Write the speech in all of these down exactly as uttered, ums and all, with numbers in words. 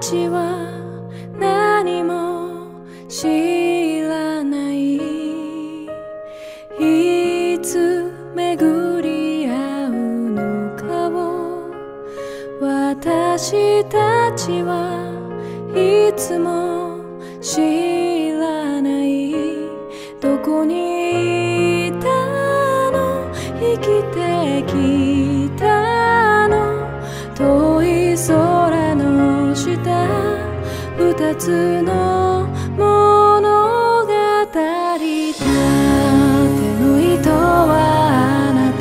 ちは何も知らない。いつ巡り合うのかを私たちはいつも知らない。どこにいたの、生きてきたの、遠い空の下、二つの物語。縦の糸はあな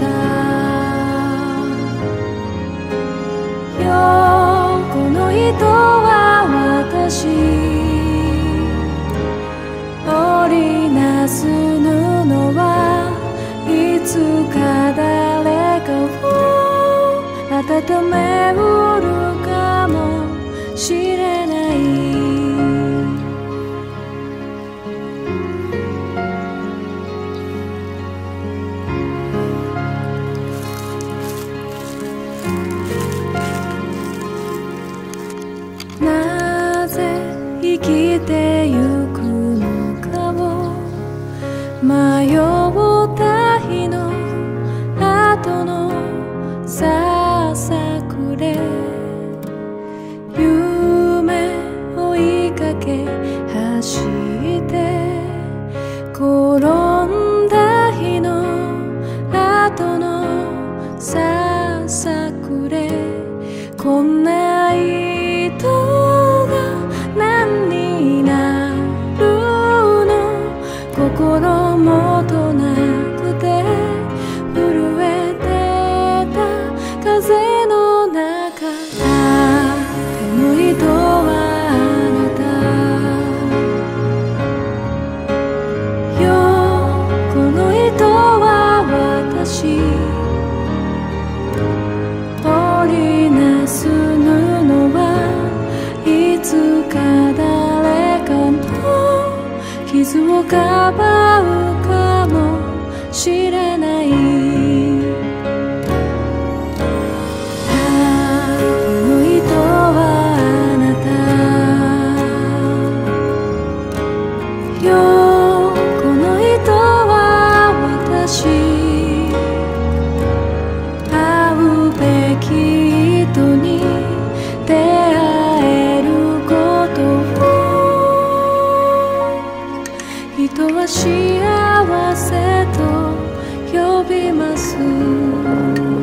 た、横の糸は私。織りなす布はいつか誰かを温めうるかもしれない。なぜ生きてゆくのかを迷った日の後のささくれ、夢追いかけ走って転んだ日の後のささくれ、こんな糸が何になるの、心もとなくて震えてた風の中。手の糸はあなた、横の糸は私。織りなす布はいつか誰かの傷をかばうかもしれない。縦の糸はあなた、横の糸は私。会うべき人に出会えることを、人は幸せと呼びます。